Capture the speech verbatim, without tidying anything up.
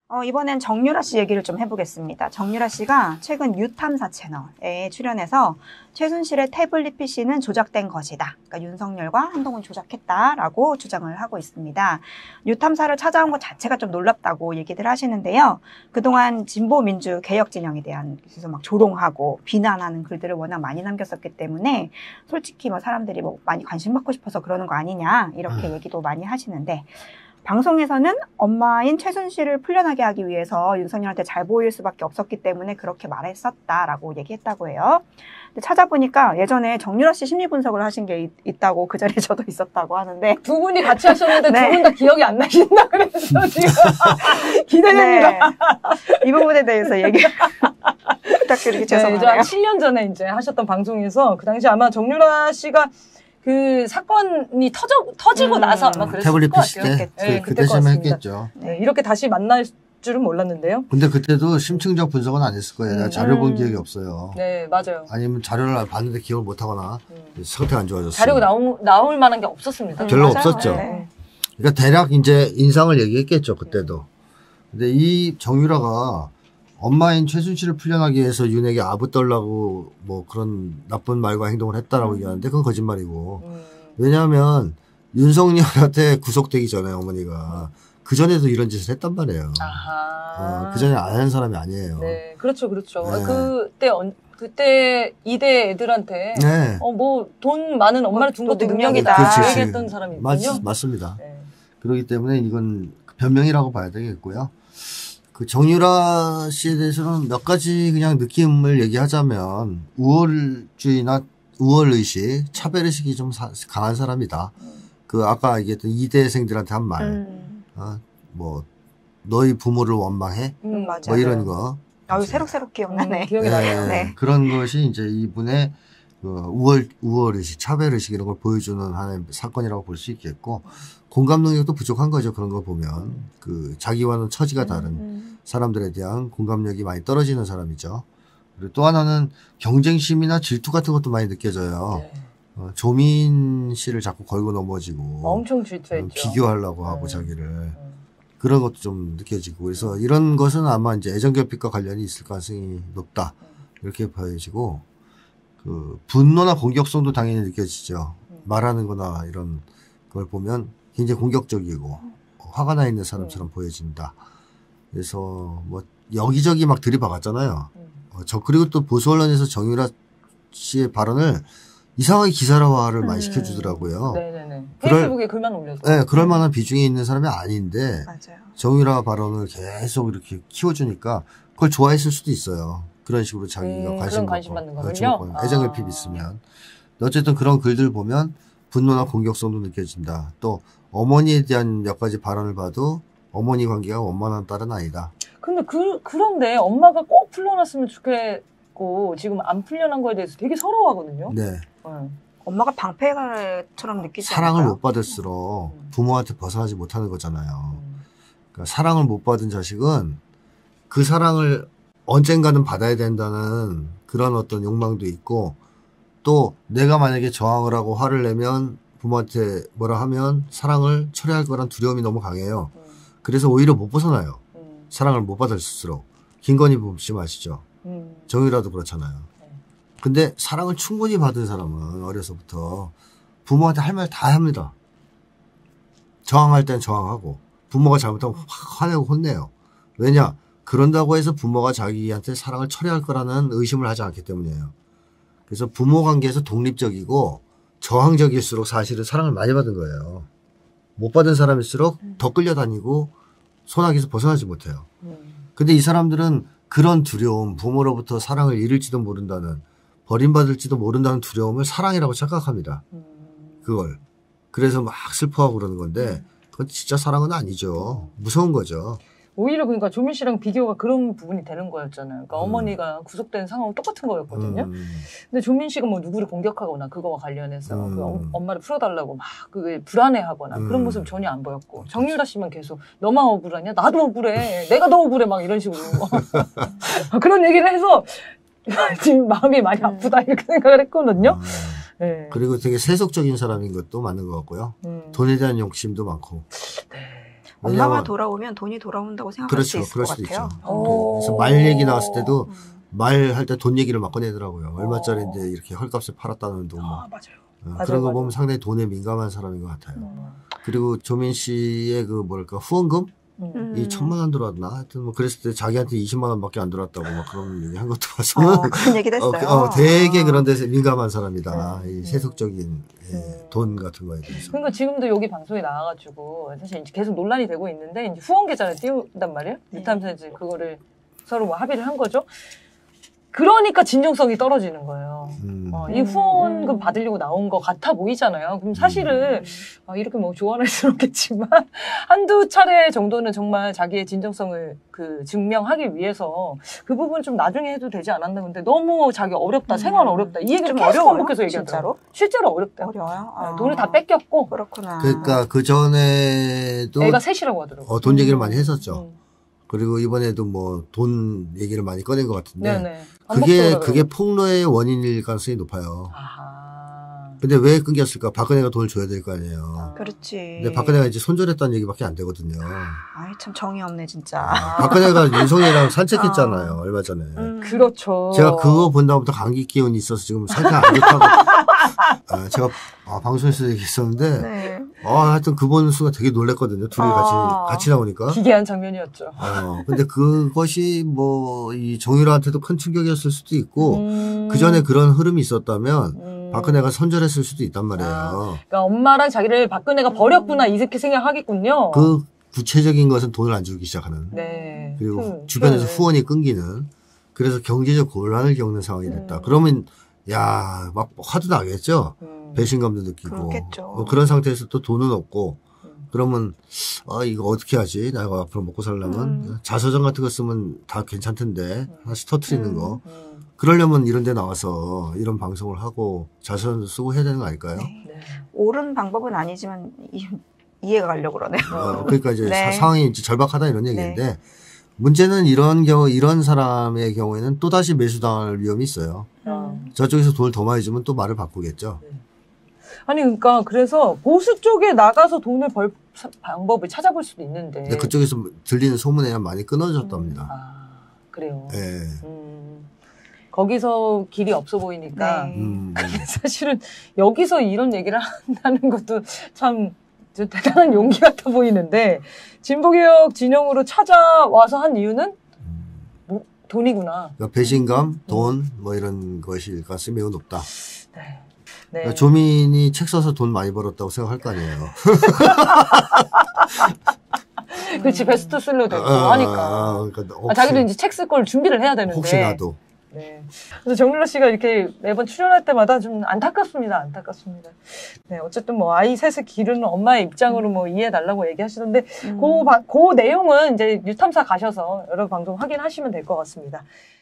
어, 이번엔 정유라 씨 얘기를 좀 해보겠습니다. 정유라 씨가 최근 유탐사 채널에 출연해서 최순실의 태블릿 피씨는 조작된 것이다. 그러니까 윤석열과 한동훈 조작했다라고 주장을 하고 있습니다. 유탐사를 찾아온 것 자체가 좀 놀랍다고 얘기들 하시는데요. 그동안 진보민주 개혁 진영에 대한 그래서 막 조롱하고 비난하는 글들을 워낙 많이 남겼었기 때문에 솔직히 뭐 사람들이 뭐 많이 관심 받고 싶어서 그러는 거 아니냐 이렇게 얘기도 많이 하시는데 방송에서는 엄마인 최순실을 풀려나게 하기 위해서 윤석열한테 잘 보일 수밖에 없었기 때문에 그렇게 말했었다라고 얘기했다고 해요. 근데 찾아보니까 예전에 정유라 씨 심리 분석을 하신 게 있, 있다고 그 자리에 저도 있었다고 하는데 두 분이 같이 하셨는데 네. 두 분 다 기억이 안 나신다 그래서 지금 기대됩니다. 네. 이 부분에 대해서 얘기 부탁드리기 죄송하네요. 네, 한 칠 년 전에 이제 하셨던 방송에서 그 당시 아마 정유라 씨가 그 사건이 터져, 터지고 음. 나서 아마 그랬을 태블릿 것 피씨 같아요. 때 네, 그, 그때쯤 했겠죠. 네, 이렇게 다시 만날 줄은 몰랐는데요. 근데 그때도 심층적 분석은 안 했을 거예요. 내가 자료 본 음. 기억이 없어요. 네, 맞아요. 아니면 자료를 봤는데 기억을 못 하거나 음. 상태가 안 좋아졌어요. 자료가 나오, 나올 만한 게 없었습니다. 별로 맞아요. 없었죠. 네. 그러니까 대략 이제 인상을 얘기했겠죠, 그때도. 근데 이 정유라가 엄마인 최순실을 풀려나기 위해서 윤에게 아부 떨라고 뭐 그런 나쁜 말과 행동을 했다라고 음. 얘기하는데 그건 거짓말이고. 음. 왜냐하면 윤석열한테 구속되기 전에 어머니가 그 전에도 이런 짓을 했단 말이에요. 아하. 어, 그 전에 안 한 사람이 아니에요. 네, 그렇죠, 그렇죠. 네. 그때, 언, 그때 이대 애들한테, 네. 어, 뭐, 돈 많은 엄마를 둔 것도 능력이다. 그렇지, 그렇지. 얘기했던 사람이 맞, 있군요. 맞습니다. 네. 그렇기 때문에 이건 변명이라고 봐야 되겠고요. 그 정유라 씨에 대해서는 몇 가지 그냥 느낌을 얘기하자면 우월주의나 우월의식, 차별의식이 좀 사, 강한 사람이다. 그 아까 얘기했던 이대생들한테 한 말, 음. 어, 뭐 너희 부모를 원망해, 음, 맞아요. 뭐 이런 거. 아유, 새록새록 기억나네. 음, 기억이 나네요. 네. 그런 것이 이제 이분의 그 우월 우월의식, 차별의식 이런 걸 보여주는 하나의 사건이라고 볼 수 있겠고 공감 능력도 부족한 거죠. 그런 거 보면 그 자기와는 처지가 다른 음. 사람들에 대한 공감력이 많이 떨어지는 사람이죠. 그리고 또 하나는 경쟁심이나 질투 같은 것도 많이 느껴져요. 네. 어, 조민 씨를 자꾸 걸고 넘어지고 엄청 질투했죠. 어, 비교하려고 하고 네. 자기를 음. 그런 것도 좀 느껴지고 그래서 이런 것은 아마 이제 애정결핍과 관련이 있을 가능성이 높다 이렇게 보여지고 그 분노나 공격성도 당연히 느껴지죠. 음. 말하는 거나 이런 걸 보면 굉장히 공격적이고 화가 나 있는 사람처럼 음. 보여진다. 그래서 뭐 여기저기 막 들이박았잖아요. 음. 어, 저 그리고 또 보수 언론에서 정유라 씨의 발언을 이상하게 기사화를 많이 음. 시켜주더라고요. 네네네. 그럴- 페이스북에 글만 올려서. 네, 그럴 만한 비중이 있는 사람이 아닌데 맞아요. 정유라 발언을 계속 이렇게 키워주니까 그걸 좋아했을 수도 있어요. 그런 식으로 자기가 음, 관심 그런 관심 갖고, 받는 관심 거군요. 갖고 애정결핍 아. 있으면 어쨌든 그런 글들 보면 분노나 공격성도 느껴진다. 또 어머니에 대한 몇 가지 발언을 봐도 어머니 관계가 원만한 딸은 아니다. 근데 그, 그런데 엄마가 꼭 풀려났으면 좋겠고, 지금 안 풀려난 거에 대해서 되게 서러워하거든요. 네, 음. 엄마가 방패처럼 느끼지 사랑을 않을까요? 못 받을수록 부모한테 벗어나지 못하는 거잖아요. 음. 그러니까 사랑을 못 받은 자식은 그 사랑을 언젠가는 받아야 된다는 그런 어떤 욕망도 있고 또 내가 만약에 저항을 하고 화를 내면 부모한테 뭐라 하면 사랑을 철회할 거란 두려움이 너무 강해요. 음. 그래서 오히려 못 벗어나요. 음. 사랑을 못 받을수록. 김건희 부심 아시죠? 음. 정유라도 그렇잖아요. 네. 근데 사랑을 충분히 받은 사람은 어려서부터 부모한테 할 말 다 합니다. 저항할 땐 저항하고 부모가 잘못하면 확 화내고 혼내요. 왜냐? 그런다고 해서 부모가 자기한테 사랑을 철회할 거라는 의심을 하지 않기 때문이에요. 그래서 부모 관계에서 독립적이고 저항적일수록 사실은 사랑을 많이 받은 거예요. 못 받은 사람일수록 더 끌려다니고 소나기에서 벗어나지 못해요. 음. 근데 이 사람들은 그런 두려움, 부모로부터 사랑을 잃을지도 모른다는, 버림받을지도 모른다는 두려움을 사랑이라고 착각합니다. 음. 그걸. 그래서 막 슬퍼하고 그러는 건데 그건 진짜 사랑은 아니죠. 무서운 거죠. 오히려 그러니까 조민 씨랑 비교가 그런 부분이 되는 거였잖아요. 그러니까 음. 어머니가 구속된 상황은 똑같은 거였거든요. 음, 근데 조민 씨가 뭐 누구를 공격하거나 그거와 관련해서 음. 그 엄- 엄마를 풀어달라고 막 그게 불안해하거나 음. 그런 모습 전혀 안 보였고 정유라 씨만 계속 너만 억울하냐? 나도 억울해. 내가 더 억울해. 막 이런 식으로 그런 얘기를 해서 지금 마음이 많이 음. 아프다 이렇게 생각을 했거든요. 음. 네. 그리고 되게 세속적인 사람인 것도 맞는 것 같고요. 음. 돈에 대한 욕심도 많고. 엄마가 왜냐면 돌아오면 돈이 돌아온다고 생각할 그렇죠. 수 있을 그럴 것 수도 같아요. 있죠. 오. 그래서 말 얘기 나왔을 때도 음. 말할 때 돈 얘기를 막 꺼내더라고요. 얼마짜리인데 이렇게 헐값에 팔았다는 돈 뭐. 아, 맞아요. 어, 맞아요, 그런 거 맞아요. 보면 상당히 돈에 민감한 사람인 것 같아요. 음. 그리고 조민 씨의 그 뭐랄까 후원금 음. 음. 이 천만 원 들어왔나 하여튼 뭐 그랬을 때 자기한테 이십만 원밖에 안 들어왔다고 막 그런 얘기 한 것도 봐서는 어, 그런 얘기도 어, 했어요. 어, 되게 아. 그런 데서 민감한 사람이다. 음. 이 세속적인 예, 음. 돈 같은 거에 대해서. 그러니까 지금도 여기 방송에 나와가지고 사실 이제 계속 논란이 되고 있는데 이제 후원 계좌를 띄운단 말이에요. 네. 유탐사 이제 그거를 서로 뭐 합의를 한 거죠. 그러니까 진정성이 떨어지는 거예요. 음. 어, 이 음. 후원금 받으려고 나온 거 같아 보이잖아요. 그럼 사실은 아, 이렇게 뭐 조언할수록겠지만 한두 차례 정도는 정말 자기의 진정성을 그 증명하기 위해서 그 부분 좀 나중에 해도 되지 않았나. 근데 너무 자기 어렵다, 음. 생활 어렵다 이 얘기를 좀 계속 어려워요? 반복해서 얘기하더라고요. 진짜로? 실제로 어렵대요. 어려워요? 아. 돈을 다 뺏겼고 그렇구나. 그러니까 그 전에도 애가 셋이라고 하더라고요. 어, 돈 얘기를 음. 많이 했었죠. 음. 그리고 이번에도 뭐 돈 얘기를 많이 꺼낸 것 같은데 네네. 안 그게 먹더라고요. 그게 폭로의 원인일 가능성이 높아요. 아하. 근데 왜 끊겼을까? 박근혜가 돈을 줘야 될 거 아니에요. 그렇지. 근데 박근혜가 이제 손절했다는 얘기밖에 안 되거든요. 아이, 참 정이 없네, 진짜. 아. 박근혜가 윤석열이랑 산책했잖아요, 얼마 전에. 음. 그렇죠. 제가 그거 본 다음부터 감기 기운이 있어서 지금 상태가 안 좋다고. 아, 제가 아, 방송에서 얘기했었는데, 네. 아, 하여튼 그 보는 순간 되게 놀랬거든요. 둘이 아. 같이, 같이 나오니까. 기괴한 장면이었죠. 어, 근데 그것이 뭐, 이 정유라한테도 큰 충격이었을 수도 있고, 음. 그 전에 그런 흐름이 있었다면, 음. 박근혜가 선절했을 수도 있단 말이에요. 그러니까 엄마랑 자기를 박근혜가 버렸구나 이렇게 생각하겠군요. 그 구체적인 것은 돈을 안 주기 시작하는. 네. 그리고 음, 주변에서 네. 후원이 끊기는. 그래서 경제적 곤란을 겪는 상황이 됐다. 음. 그러면, 야, 막 화도 나겠죠? 음. 배신감도 느끼고. 그렇겠죠. 어, 그런 상태에서 또 돈은 없고, 음. 그러면, 아, 이거 어떻게 하지? 내가 앞으로 먹고 살려면. 음. 자서전 같은 거 쓰면 다 괜찮던데, 하나씩 터트리는 음. 거. 음. 그러려면 이런 데 나와서 이런 방송을 하고 자서전도 쓰고 해야 되는 거 아닐까요? 네. 네. 옳은 방법은 아니지만 이, 이해가 가려고 그러네요. 어, 그러니까 이제 네. 사- 상황이 이제 절박하다 이런 얘기인데, 문제는 이런 경우, 이런 사람의 경우에는 또다시 매수당할 위험이 있어요. 음. 저쪽에서 돈을 더 많이 주면 또 말을 바꾸겠죠. 아니 그러니까 그래서 보수 쪽에 나가서 돈을 벌 사- 방법을 찾아볼 수도 있는데. 근데 그쪽에서 들리는 소문에 의하면 많이 끊어졌답니다. 아 그래요. 예. 음. 거기서 길이 없어 보이니까. 네. 음. 사실은 여기서 이런 얘기를 한다는 것도 참 좀 대단한 용기 같아 보이는데 진보개혁 진영으로 찾아와서 한 이유는 뭐, 돈이구나. 그러니까 배신감, 돈, 뭐 이런 것일 가능성이 매우 높다. 네. 네. 그러니까 조민이 책 써서 돈 많이 벌었다고 생각할 거 아니에요. 그렇지 베스트셀러 되고 아, 하니까. 그러니까 아, 자기도 이제 책 쓸 걸 준비를 해야 되는데. 혹시나도. 네. 그래서 정유라 씨가 이렇게 매번 출연할 때마다 좀 안타깝습니다. 안타깝습니다. 네. 어쨌든 뭐 아이 셋을 기르는 엄마의 입장으로 뭐 이해해달라고 얘기하시던데 음. 그, 바- 그 내용은 이제 유탐사 가셔서 여러 방송 확인하시면 될 것 같습니다.